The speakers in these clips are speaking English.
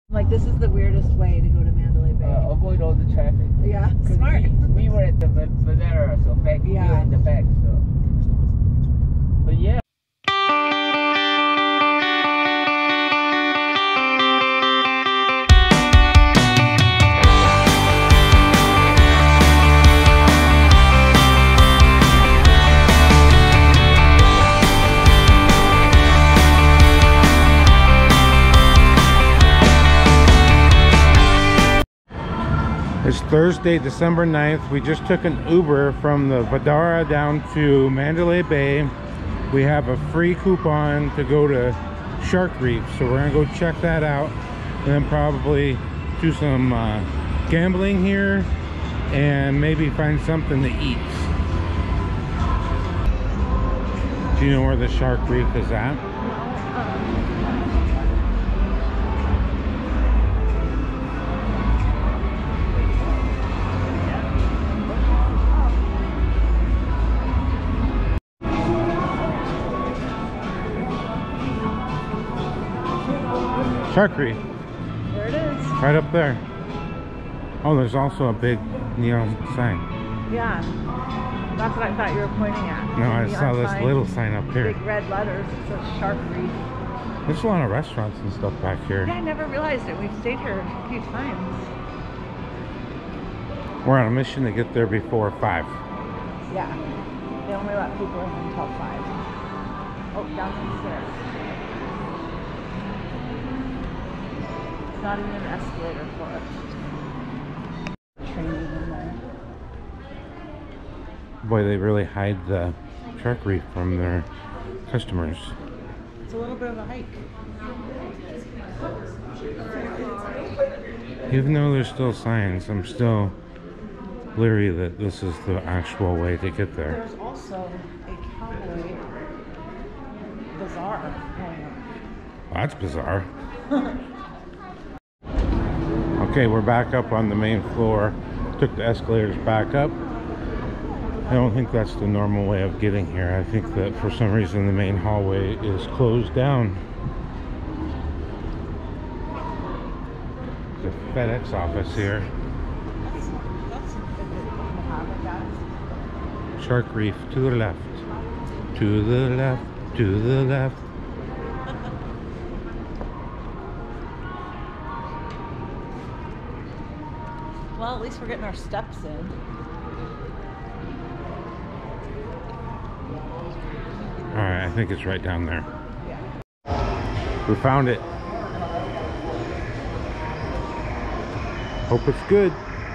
Like, this is the weirdest way to go to Mandalay Bay. Avoid all the traffic. Yeah, smart. We were at the Vadera, so back here in the back. So, but yeah. It's Thursday, December 9th. We just took an Uber from the Vadara down to Mandalay Bay. We have a free coupon to go to Shark Reef, so we're gonna go check that out and then probably do some gambling here and maybe find something to eat. Do you know where the Shark Reef is at? Shark Reef. There it is. Right up there. Oh, there's also a big neon sign. Yeah. That's what I thought you were pointing at. No, I saw this sign, little sign up here. Big red letters. It says Shark Reef. There's a lot of restaurants and stuff back here. Yeah, I never realized it. We've stayed here a few times. We're on a mission to get there before 5. Yeah. They only let people in until 5. Oh, down some stairs. Not even an escalator for it. Training in there. Boy, they really hide the Shark Reef from their customers. It's a little bit of a hike. Even though there's still signs, I'm still leery that this is the actual way to get there. There's also a cowboy bazaar going on. Well, that's bizarre. Okay, we're back up on the main floor. Took the escalators back up. I don't think that's the normal way of getting here. I think that for some reason the main hallway is closed down. There's a FedEx office here. Shark Reef to the left. To the left. To the left. Well, at least we're getting our steps in. Alright, I think it's right down there. Yeah. We found it. Hope it's good.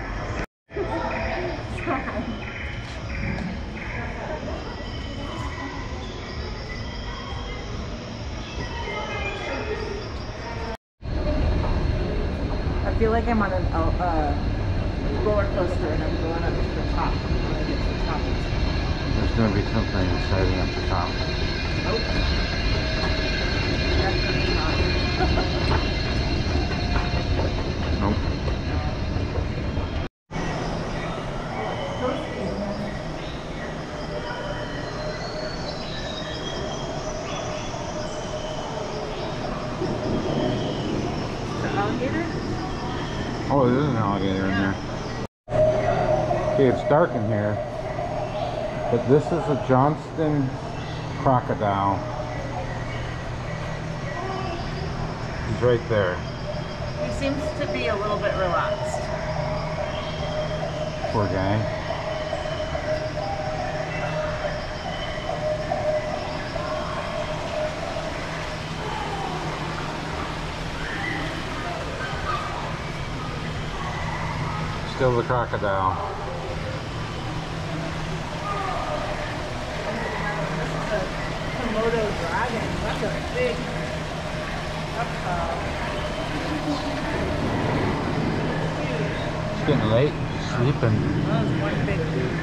I feel like I'm on a roller coaster and I'm going up to the top. When I get to the top. There's going to be something exciting at the top. Nope. Definitely not. Nope. The alligator? Oh, there's an alligator in there. Okay, it's dark in here. But this is a Johnston crocodile. He's right there. He seems to be a little bit relaxed. Poor guy. Still the crocodile. Komodo dragon. That's a big reptile. It's getting late. Sleeping. That was one big dude.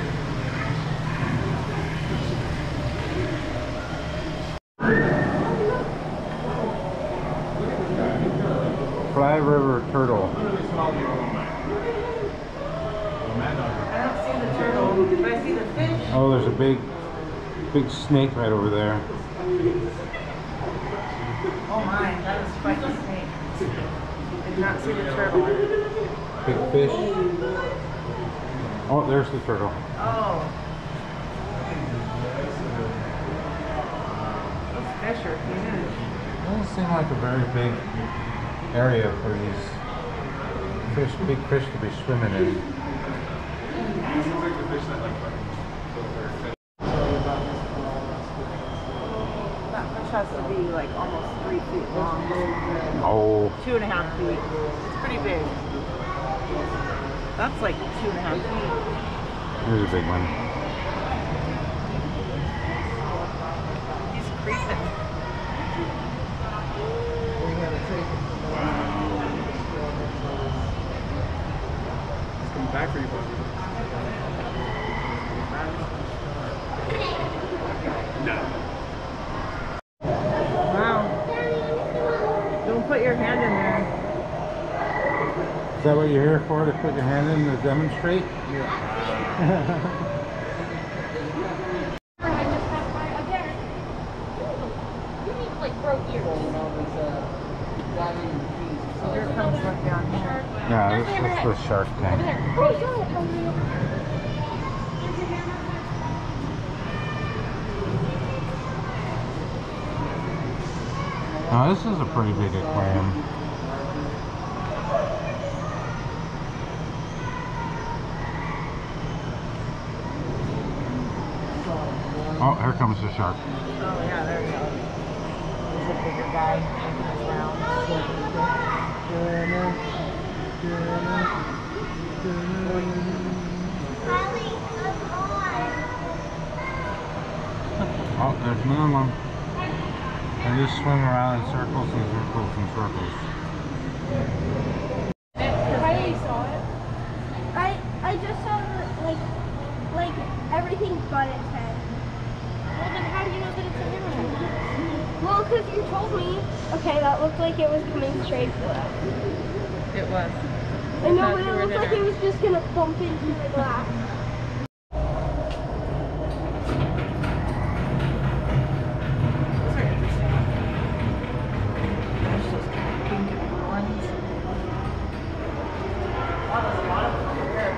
Fly River turtle. I don't see the turtle, but I see the fish. Oh, there's a big snake right over there. Oh my, that is quite a snake. did not see the turtle. Big fish. Oh, there's the turtle. Oh. Those fish are huge. Doesn't seem like a very big area for these fish, big fish to be swimming in. That fish has to be like almost 3 feet long. Oh. 2.5 feet. It's pretty big. That's like 2.5 feet. Here's a big one. He's creeping. He's coming back for you, buddy. No. Wow. Don't put your hand in there. Is that what you're here for? To put your hand in to demonstrate? Yeah. Here comes one down here. Yeah, this is the shark tank. Now this is a pretty big aquarium. Oh, here comes the shark. Oh yeah, there we go. There's a bigger guy making his rounds. Oh, there's another one. They just swim around in circles and circles and circles. I saw it. I just saw like everything but its head. Well, then how do you know that it's a hammerhead? Well, because you told me. Okay, that looked like it was coming straight for us. It was. I know, but it looked like it was just gonna bump into the glass. Those are interesting. There's those pink and blue ones. Wow, there's a lot of them over here.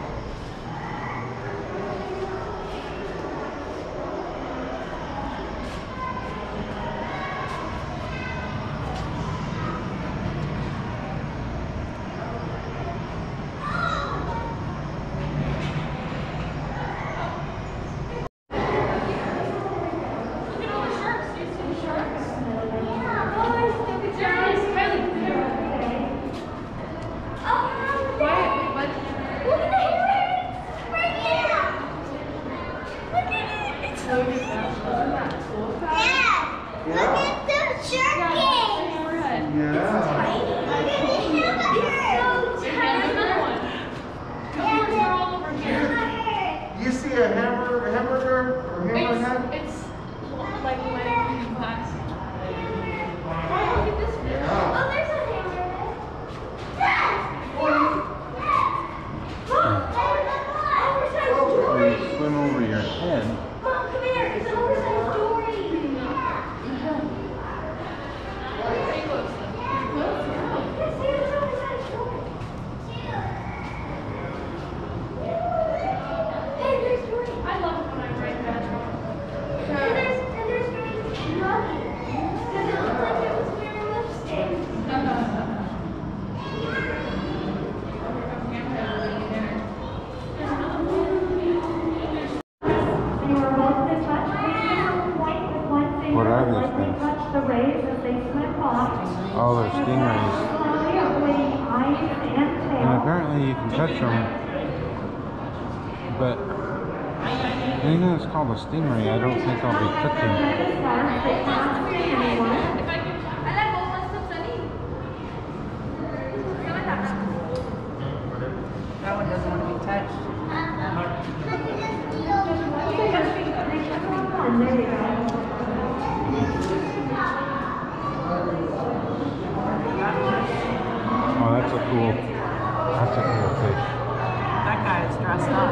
You see a hamburger or hammerhead? It's like laying in glass. Look at this fish. Yeah. Oh, there's a hammerhead. When you swim over your head. Mom, come here. It's an oversized dory. I love it when I write that. And there's Lucky. Because it looked like it was wearing lipstick. What are these things? Oh, they're stingrays. And apparently you can touch them. But anything that's called a stingray, I don't think I'll be touching. That one doesn't want to be touched. Oh, that's a cool fish. That guy is dressed up.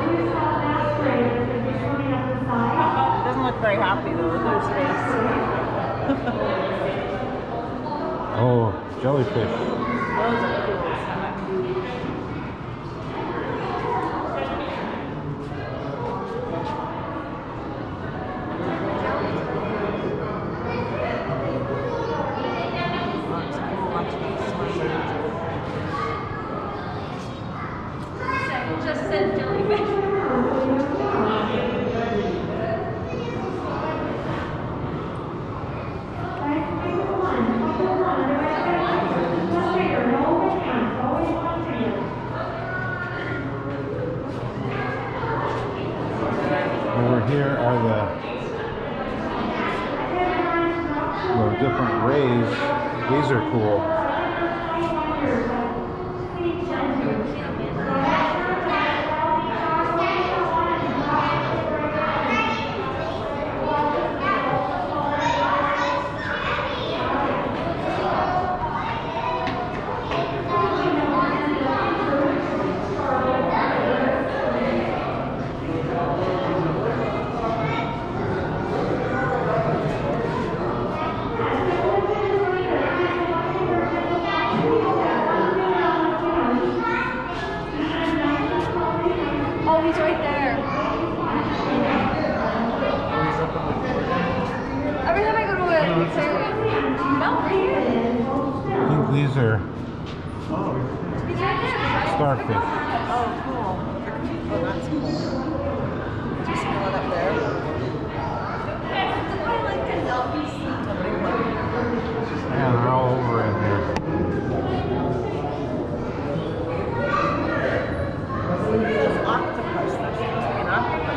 Doesn't look very happy though. Look at his face. Oh, jellyfish. Those are Starfish. Oh, cool. Oh, that's cool. Do you see one up there? Yeah, they're all over in here. There's octopus. There's supposed to be an octopus.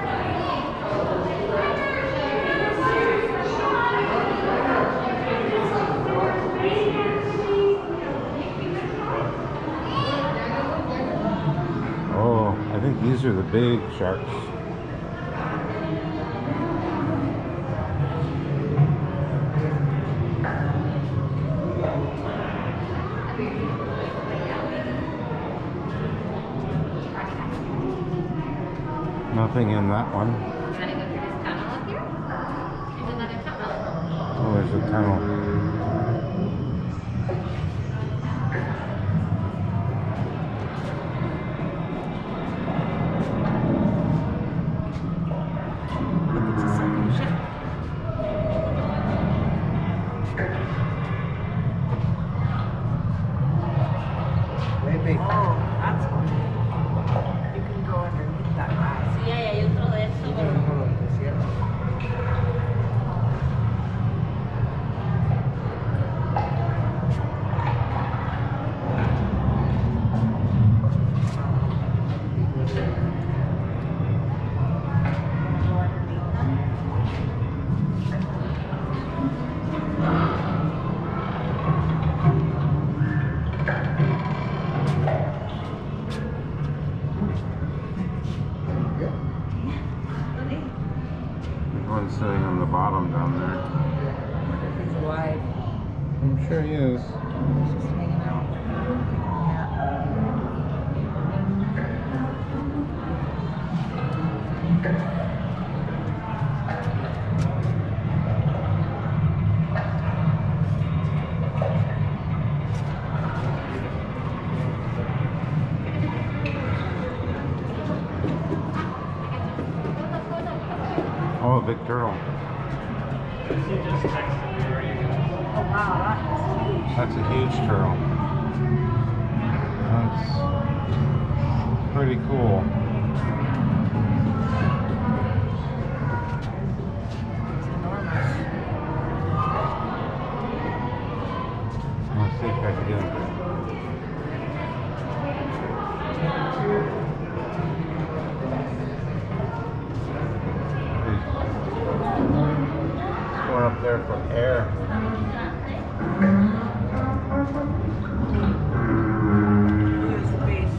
Oh, I think these are the big sharks. Nothing in that one. Oh, there's a tunnel. It's a second ship. Maybe. Oh, that's cool. You can go underneath that guy. Sí, hay otro de estos. There's one sitting on the bottom down there. If he's alive, I'm sure he is. he's just hanging out. Oh, a big turtle. Oh wow, That's a huge turtle. That's pretty cool. it's enormous. Let's see if I can get him. He's going up there for air. Here's the base.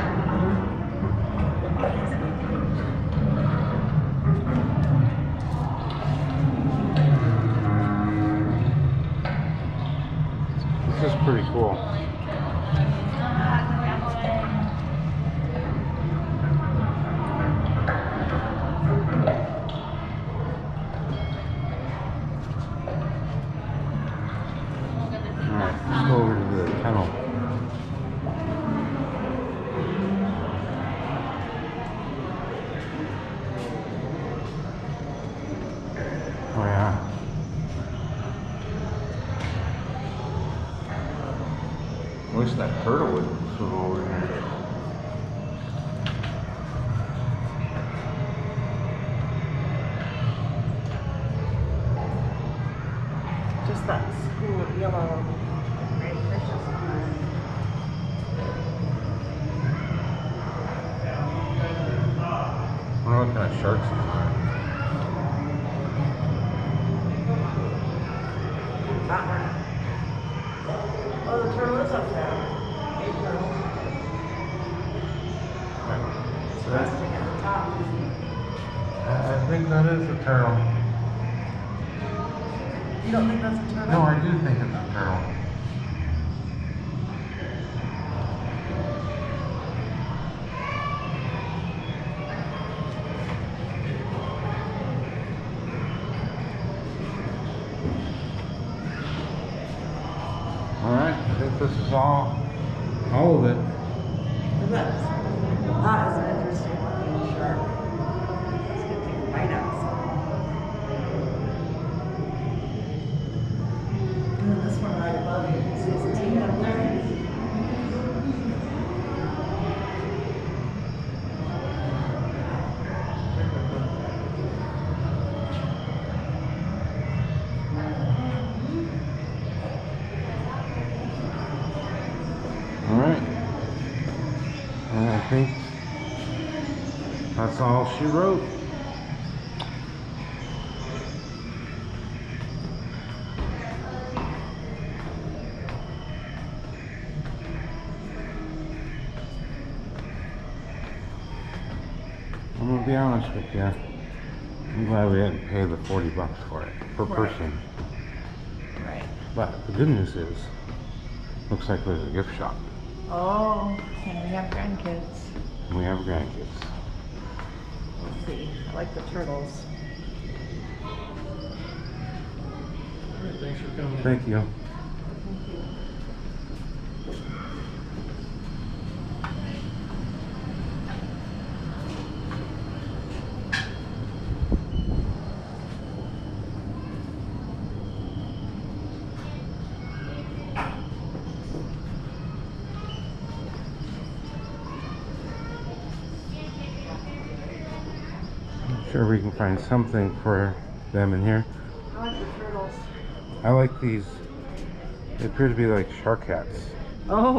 This is pretty cool. Alright, let's go over to the tunnel. Oh yeah. I wish that turtle would swim over here. Just that school of yellow great fishes. I wonder what kind of sharks these are. That one. Oh, the turtle is up there. Big turtle. So that's, Resting at the top. I think that is a turtle. You don't think that's a turtle? No, I do think it's a turtle. Alright, I think this is all of it. That is an interesting looking shark. It's gonna take a bite out of something. And then this one right above you, you can see his teeth up there. Alright. And I think that's all she wrote. I'm gonna be honest with you. I'm glad we didn't pay the 40 bucks for it per person. Right. But the good news is, looks like there's a gift shop. Oh, and we have grandkids. We have grandkids. Let's see. I like the turtles. Thanks for coming. Thank you. Sure we can find something for them in here. I like the turtles. I like these. They appear to be like shark cats. Oh.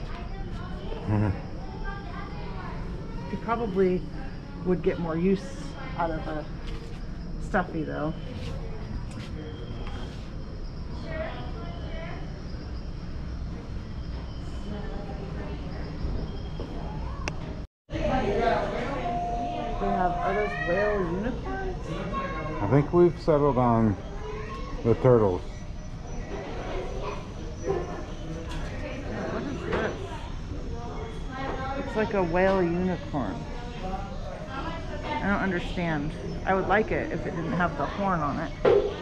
You probably would get more use out of a stuffy though. Are those whale unicorns? I think we've settled on the turtles. What is this? It's like a whale unicorn. I don't understand. I would like it if it didn't have the horn on it.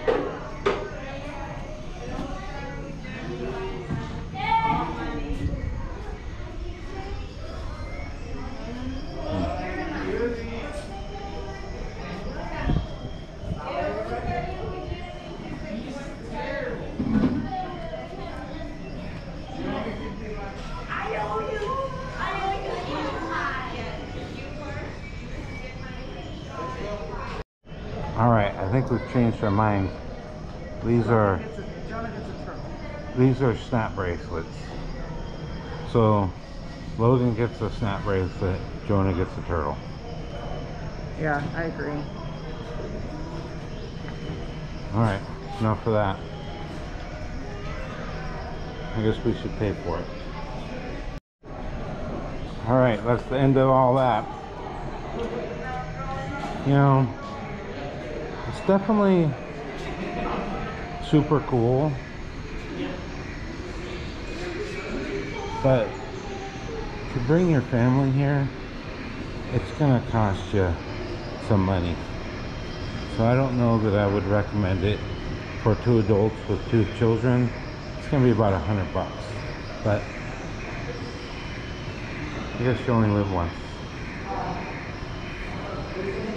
Alright, I think we've changed our minds. These are Jonah gets a turtle. these are snap bracelets. So Logan gets a snap bracelet, Jonah gets a turtle. Yeah, I agree. Alright, enough for that. I guess we should pay for it. Alright, that's the end of all that. You know, it's definitely super cool, but to bring your family here, it's gonna cost you some money. So I don't know that I would recommend it for 2 adults with 2 children. It's gonna be about $100 bucks, but I guess you only live once.